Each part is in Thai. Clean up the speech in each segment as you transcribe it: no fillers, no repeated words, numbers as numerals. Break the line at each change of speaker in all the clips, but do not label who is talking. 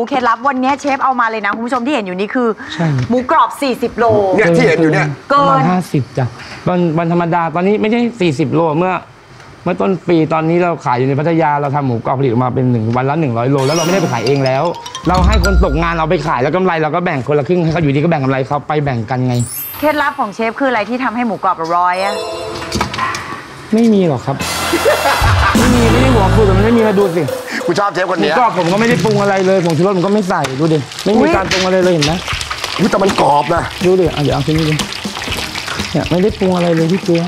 เคล็ดลับวันนี้เชฟเอามาเลยนะคุณผู้ชมที่เห็นอยู่นี้คือหมูกรอบ40 โล
เนี่ยที่เห็นอยู่เนี่ย
เกิน50จ้ะวันธรรมดาตอนนี้ไม่ใช่40 โลเมื่อต้นปีตอนนี้เราขายอยู่ในพัทยาเราทำหมูกรอบผลิตออกมาเป็นวันละ100 โลแล้วเราไม่ได้ไปขายเองแล้วเราให้คนตกงานเอาไปขายแล้วกำไรเราก็แบ่งคนละครึ่งให้เขาอยู่ดีก็แบ่งกำไรเขาไปแบ่งกันไง
เคล็ดลับของเชฟคืออะไรที่ทำให้หมูกรอบร้อยอะ
ไม่มีหรอกครับไม่ได้หัวฟูแต่มันไม่มีมาดูสิ
กูชอบเชฟคนนี้
ก็ผมก็ไม่ได้ปรุงอะไรเลยผงชูรสผมก็ไม่ใส่ดูดิไม่มีการปรุงอะไรเลยเห็นไหม
แต่มันกรอบนะ
ดูดิเดี๋ยวเอาชิ้นนี้ดิเนี่ยไม่ได้ปรุงอะไรเลยที่เกลือ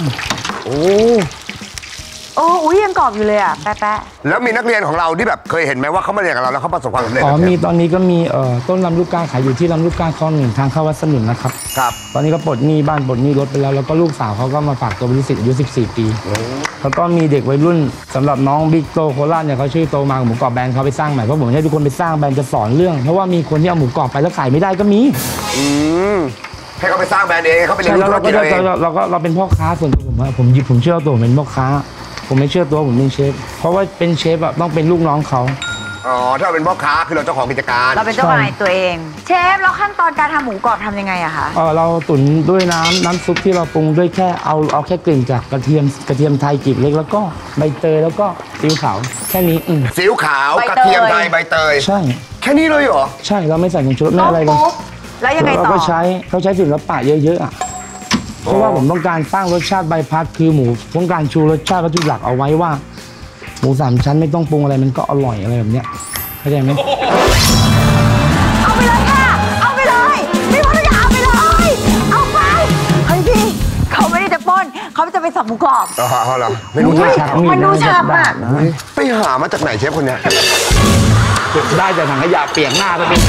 อุ้ยยังกรอบอยู่เลยอ่ะแป๊ะ
แล้วมีนักเรียนของเราที่แบบเคยเห็นไหมว่าเขามาเรียนกับเราแล้วเขาประสบความสำเร็จ
มีตอนนี้ก็มีต้นลำลูกกาขายอยู่ที่ลำลูกกาคลอง1ทางเข้าวัดสนิมนะครับ
ครับ
ตอนนี้ก็ปลดหนี้บ้านปลดหนี้รถไปแล้วก็ลูกสาวเขาก็มาฝากตัวเป็นลูกศิษย์อายุ14 ปีแล้วก็มีเด็กวัยรุ่นสำหรับน้องบิ๊กโตโคราชเนี่ยเขาชื่อโตมาหมูกรอบแบรนด์เขาไปสร้างใหม่เพราะผมให้ทุกคนไปสร้างแบรนด์จะสอนเรื่องเพราะว่ามีคนที่เอาหมูกรอบไปแล้วขายไม่ได้ก็มี
ให้เขาไปสร้างแบรนด์เองเขาไปเรียนรู้ธุรกิจเอง
เราเป็นพ่อค้าส่วนตัวผมเชื่อตัวผมเป็นพ่อค้าผมไม่เชื่อตัวผมเป็นเชฟเพราะว่าเป็นเชฟอะต้องเป็นลูกน้องเขา
ถ้าเราเป็นพ่อค้าคือเราเจ้าของกิจการ
เราเป็นเจ้าของตัวเองเชฟแล้วขั้นตอนการทำหมูกรอบทำยังไงอะคะ
เราตุ๋นด้วยน้ำซุปที่เราปรุงด้วยแค่เอาแค่กลิ่นจากกระเทียมไทยกลีบเล็กแล้วก็ใบเตยแล้วก็ซีอิ๊วขาวแค่นี้
ซีอิ๊วขาวกระเทียมไทยใบเตย
ใช่
แค่นี้เลยเหรอ
ใช่เราไม่ใส่ผงชูรสไม่อะไรเลย
แล้วยังไงต่อ
เขาใช้ศิลปะเยอะๆอะเพราะว่าผมต้องการสร้างรสชาติใบพัดคือหมูต้องการชูรสชาติวัตถุหลักเอาไว้ว่าหมู3 ชั้นไม่ต้องปรุงอะไรมันก็อร่อยอะไรแบบเนี้ยเข้าใจไหม
เอาไปเลยค่ะเอาไปเลยพี่พัทยาเอาไปเลยเอาไปเฮ้ยพี่เขาไม่ได้จะป้นเขาจะไปสับหมูกรอบ
เหรอ
ไม่รู้มันดูฉ่ำอ่ะ
ไปหามาจากไหนเชฟคนนี้
ได้แต่ถังขยะเปียกหน้าไปเป็น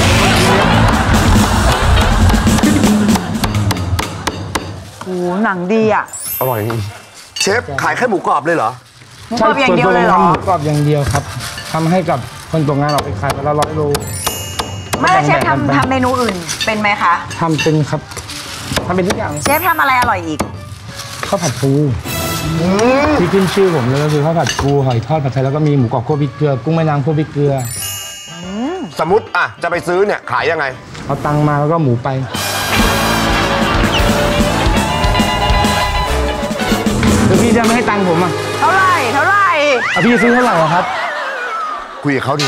โอ้หนังดีอ่ะ
อร่อยเชฟขายแค่หมูกรอบเลยเหรอ
หมูกรอบอย่างเดียวเลยเหรอ
หมูกรอบอย่างเดียวครับทำให้กับคนตกงานเราไปขายไปละ100 โล
ไม่เชฟทำเมนูอื่นเป็นไหมคะ
ทำเป็นครับทำเป็นทุกอย่าง
เชฟทำอะไรอร่อยอีก
ข้าวผัดปูที่ขึ้นชื่อผมเลยก็คือข้าวผัดปูหอยทอดผัดไทยแล้วก็มีหมูกรอบคั่วพริกเกลือกุ้งแม่น้ำคั่วพริกเกลือ
สมมติจะไปซื้อเนี่ยขายยังไง
เอาตังมาแล้วก็หมูไปพี่จะไม่ให้ตังค์ผมอ่ะ
เท่าไหร่
พี่ซื้อเท่าไหร่ครับ
คุยกับเขาดิ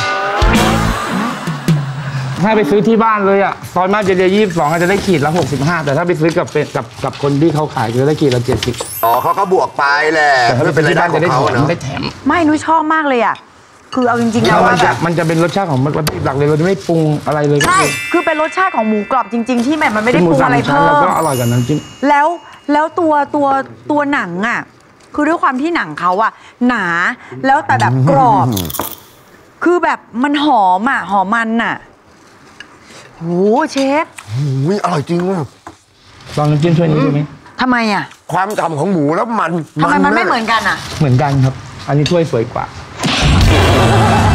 ถ้าไปซื้อที่บ้านเลยอ่ะซอยมาเจริญ22อาจจะได้ขีดละ65แต่ถ้าไปซื้อกับคนที่เขาขายจะได้ขีดละ70
เขาก็บวกไปแหละ
แต่ถ้าเป็นรายได้ของเขาเนาะได้แถม
ไม่นุ้ยชอบมากเลยอ่ะคือเอาจริงๆแล้ว
มันจะเป็นรสชาติของวัตถุหลักเลยเราจะไม่ปรุงอะไรเลย
ใช่คือเป็นรสชาติของหมูกรอบจริงๆที่มันไม่ได้ปรุงอะไรเพิ่ม
แล้วก็อร่อยกับน้ำจิ้ม
แล้วตัวหนังอ่ะคือด้วยความที่หนังเขาอะหนาแล้วแต่แบบกรอบคือแบบมันหอมมันอะโหเชฟ
อร่อยจริงว่ะ
ลองน้ำจิ้มช่วยนิดได้ไหม
ทำไมอะ
ความฉ่ำของหมูแล้วมัน
ทำไมมันไม่เหมือนกันอะ
เหมือนกันครับอันนี้ถ้วยสวยกว่า